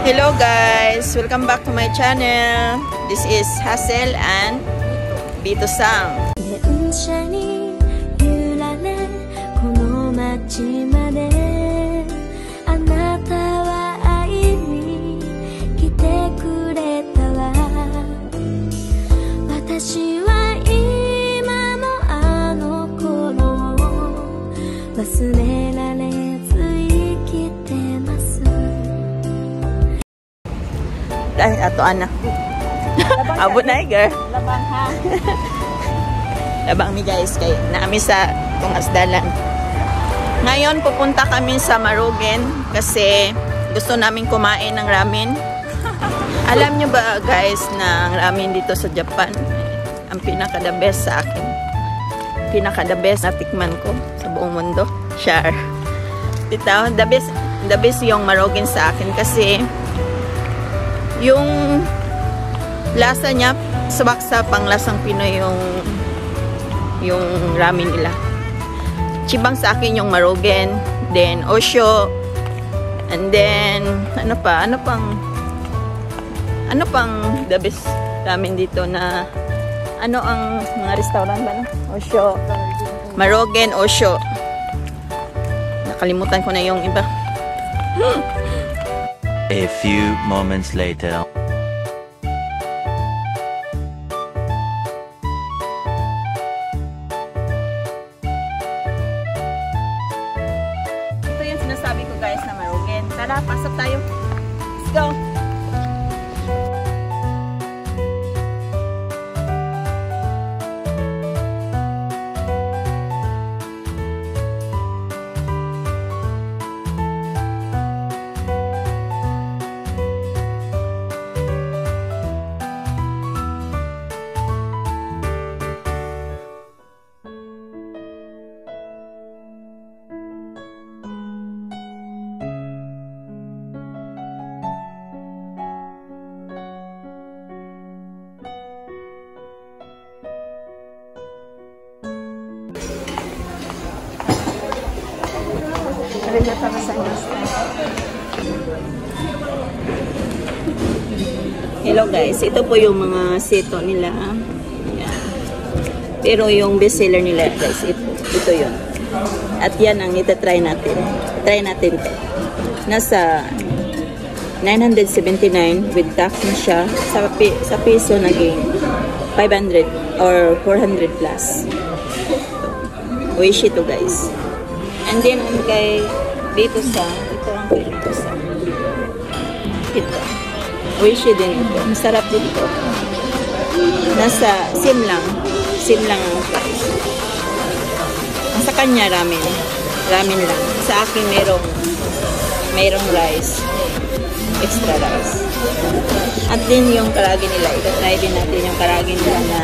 Hello guys, welcome back to my channel. This is Hazel and Bito Sang. Ay, ato anak. Abot na girl. Labang ha. Labang mi guys kay naami sa tong asdalan. Ngayon pupunta kami sa Marugen kasi gusto namin kumain ng ramen. Alam nyo ba guys na ang ramen dito sa Japan ang pinaka the best sa akin. Pinaka the best na tikman ko sa buong mundo. Share. Tita, the best yung Marugen sa akin kasi yung lasa niya sabak-sa panglasang Pinoy yung ramen nila. Chibang sa akin yung Marugen, then Osho, and then ano pang the best ramen dito na ano ang mga restaurant ba no? Osho, Marugen, Osho. Nakalimutan ko na yung iba. A few moments later. Ito yung sinasabi ko guys na Marugen. Tara, pasok tayo. Let's go! Hello guys, ito po yung mga seto nila. Yan. Pero yung best seller nila guys, ito yun. At yan ang itatry natin. Try natin ito. Nasa 979 with tax na siya. Sa piso naging 500 or 400 plus. Wish ito guys. And then ang kay dito sa ito. Wish din ito. Masarap din ito. Nasa same lang ang price. Sa kanya ramen lang. Sa akin merong rice, extra rice. At din yung karagi nila. Ito-try din natin yung karagi nila na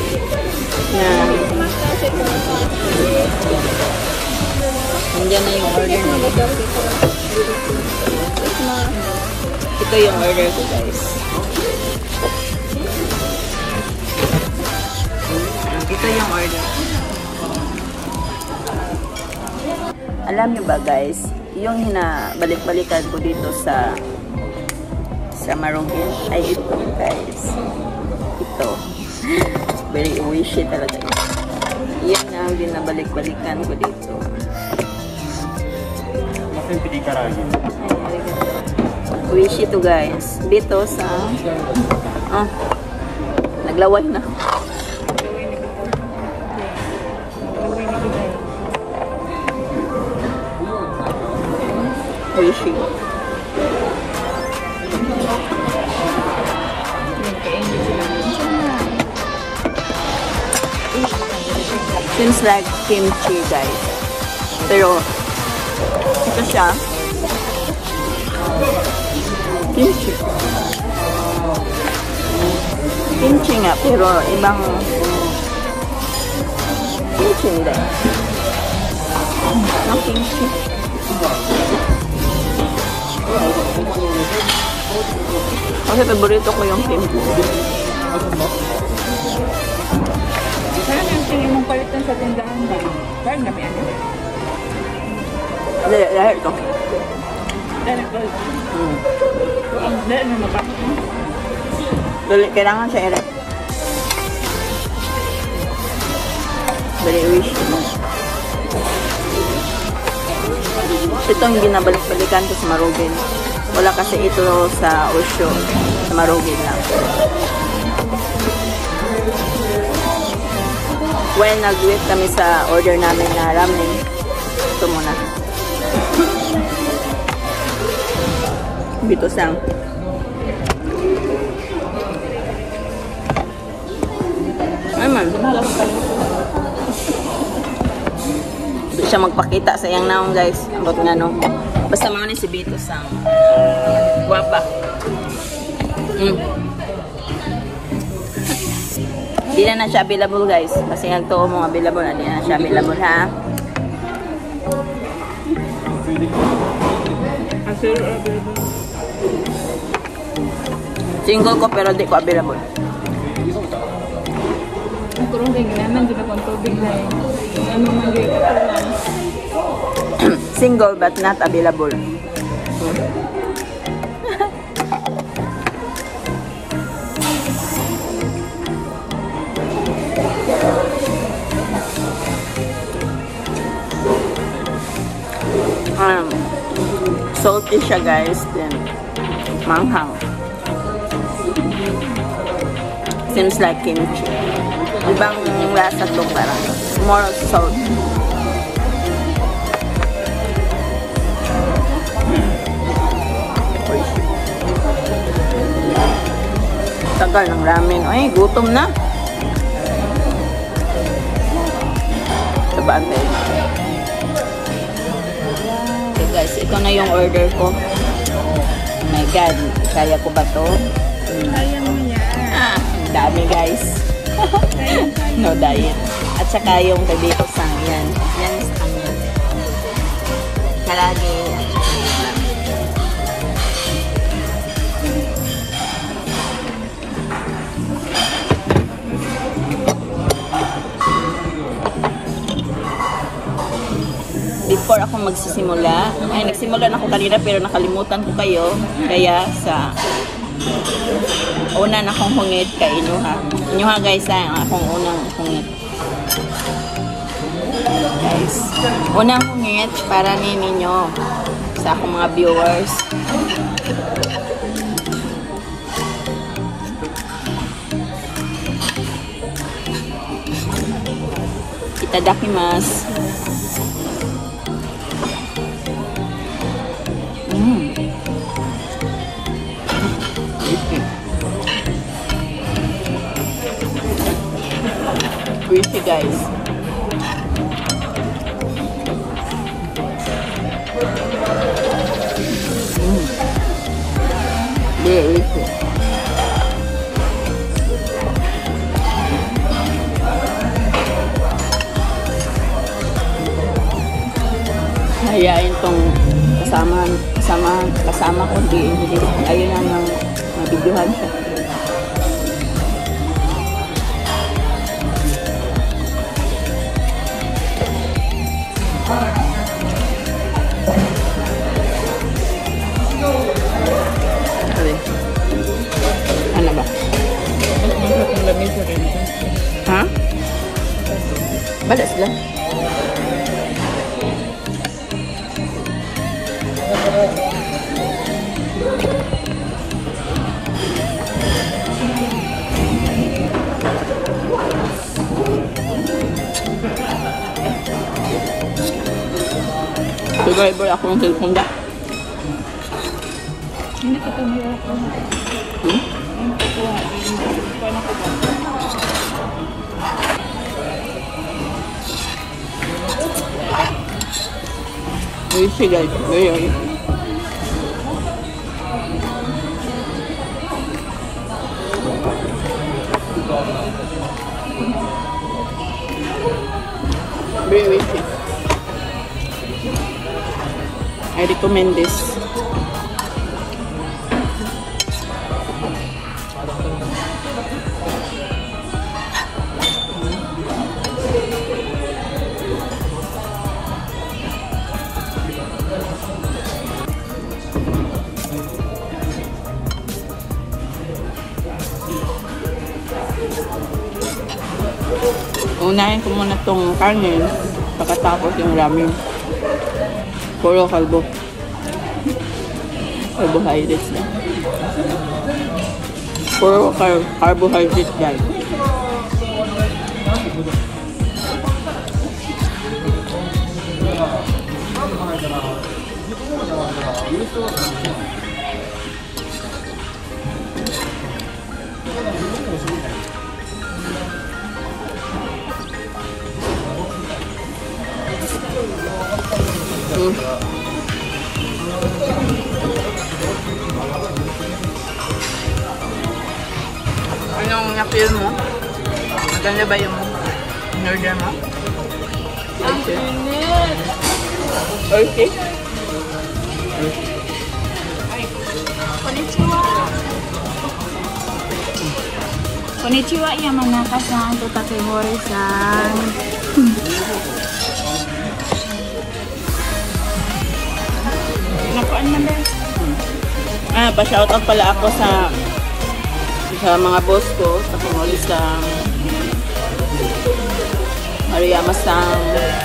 nandiyan na yung order nila. Ito yung order ko guys. Ito yung order. Alam nyo ba guys, yung hinabalik-balikan ko dito sa Marugen ay ito guys. Ito. Very wishy talaga. Yan ang binabalik-balikan ko dito. Wishy to guys. Dito sa naglaway na. Wishy. Seems like kimchi guys. Pero ito siya. Kimchi. Kimchi nga, pero ibang kimchi nila. No kimchi. Kasi paborito ko yung kimchi. Saan yung tingin mong palitan sa tindahan ba? Dahil kami ano? Dahil ito. Dahil ito. Dahil may mapakot mo. Dali, kailangan siya ere. Very wish mo. Ito ang ginabalik-balikan ko sa Marugen. Wala kasi ito sa Osho. Sa Marugen lang. Well, nag-wait kami sa order namin na ramen. Ito muna. Bitosang. Ay man. Hindi siya magpakita sa iyang naong guys. Ambot nga no. Basta mga ni si Bitosang. Guwapa. Di na siya available guys. Kasi nagtuo mo available na. Di na siya available ha. Single ko pero di ko available. Ang kurong din naman, di na kong tubig na yun. Ano man di ko Single but not available. Salty siya guys, then manghang. Seems like kimchi. Ibang lasa to, parang more salt. Tagal ng ramen. Ay, gutom na. Sabaan tayo. Okay guys, ito na yung order ko. Oh my god, kaya ko ba to? Kaya mo yan. Dami guys. No diet. At saka yung Bitosang yan. Yan is kanya. Kalagi. Before ako magsisimula, ay nagsimula na ako kanina pero nakalimutan ko kayo. Kaya sa una na akong hungit kay Inuha. Inuha guys ha, akong unang hungit. Guys, unang hungit para ninyo sa akong mga viewers. Itadakimasu. Crispy guys. Delicious. Hayain tong kasama ko hindi ayun ang mabidyohan siya. Ano ba? Ha? Balas lang. Survivor ako ng cellphone da. Hindi ko ito nila ako. Hindi ko paano ko ba? Delicious guys. Very. Very tasty. I recommend this. Unahin ko muna tong kanin, pagkatapos yung ramen. Puro carbohydrates na. Puro carbohydrates guys. Anong na-feel mo? Maganda ba yung in-order mo? Ang init! Okay. Konnichiwa! Konnichiwa, Yamanaka-san, Totakemori-san. Nakuan na ba? Pa-shoutout pala ako sa mga boss ko, sa Kumoli-san, Mariyama-san,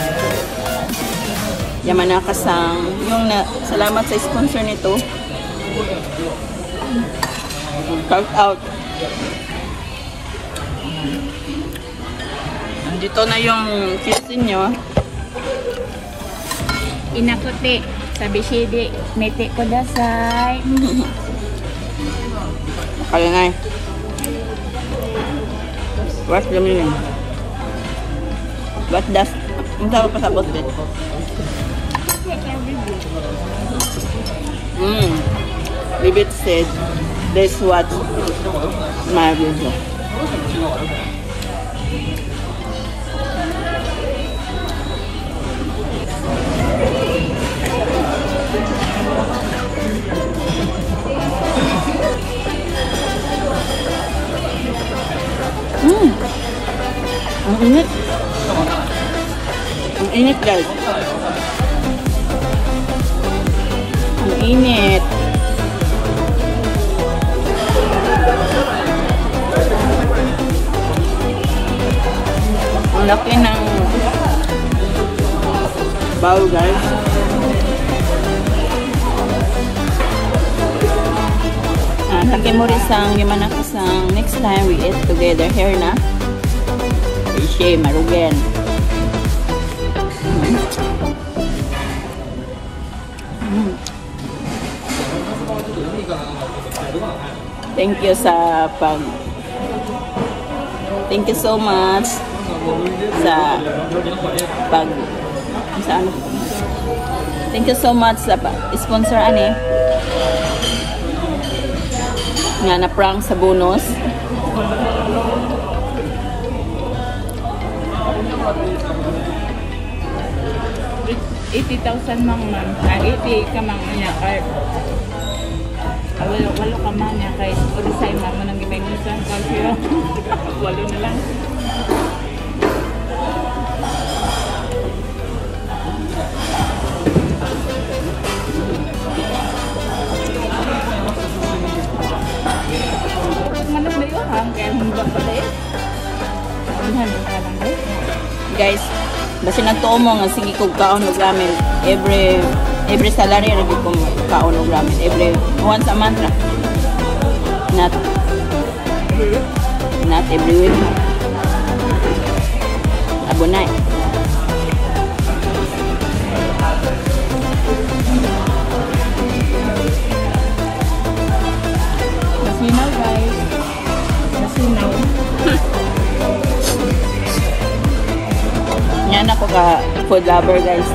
Yamanaka-san. Salamat sa sponsor nito. Shout out. Dito na yung kitchen nyo. Inakote, sabishide, mete kudasai. Kaya nga eh. What's the meaning? What does... Ang tawag pa sa boss din? Bibit said, this what my video. Ang init. Ang init guys. Ang init. Ang laki ng bowl guys. Takemori-san, Yamanaka-san, next time we eat together here na. Ishe, Marugen. Thank you sa thank you so much sa thank you so much sa sponsor ani nga na prank sa bonus. 80,000 mang man. 80 ka mang niya kay walo ka man niya kay ulisay man nang gibay-usan kasi walo na lang. Manang dayo hang kay humba pa dayo. Anhan ka lang dayo. Guys, basta nagtuo mo nga sige kog kaon og ramen every salary ra gyud kong kaon og ramen every once a month ra. Not every week. Abunay. Masinaw guys. Masinaw. Yan ako ka food lover guys.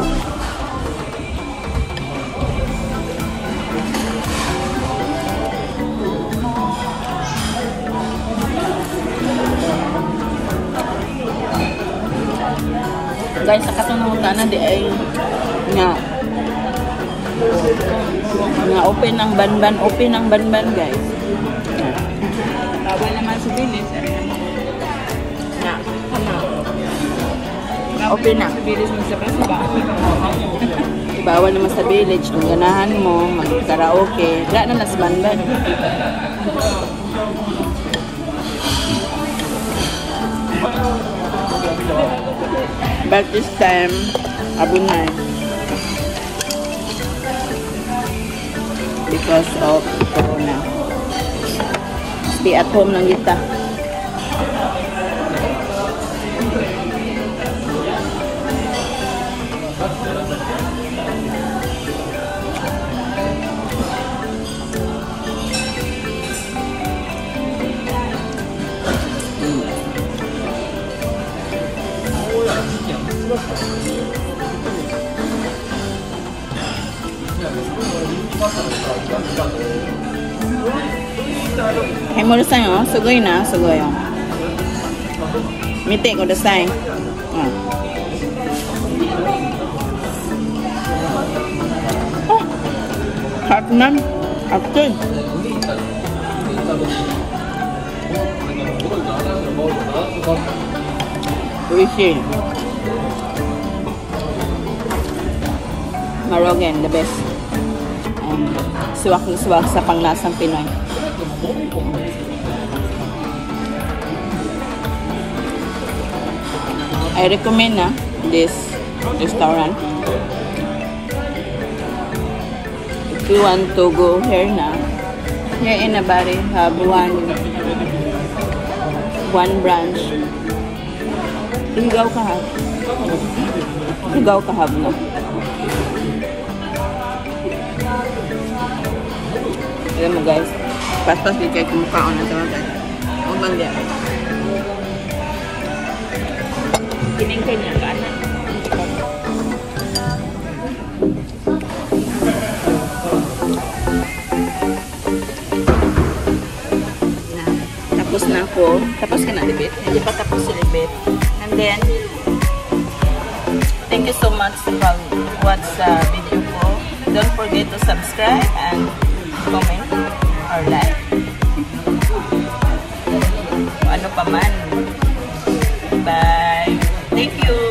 Guys, sa kasunod na di ay nga open ang banban guys. Bawal naman sa bilis. Open na. Sa bilis mo sa kasaba. Bawal naman sa village. Kung ganahan mo, mag-karaoke. Wala na nas banban. But this time, abunay. Because of corona. Stay at home lang kita. Hay mo dasay oh, sugoy na, sugoy oh. Mite ko dasay. Oh, hot man, okay. Oishi. Marogen, the best. Suwak na suwak sa panglasang Pinoy. I recommend this restaurant. If you want to go here in Nabari have one branch. Ligaw ka have na. Alam mo guys, pas-pas di kayo kumukhaon na ito guys. Huwag bang diyan. Kiningkay niya ka na. Tapos na ako. Tapos ka na, Libet? Hindi pa tapos si Libet. And then, thank you so much for watch the video ko. Don't forget to subscribe and comment or like. Ano pa man. Bye. Thank you.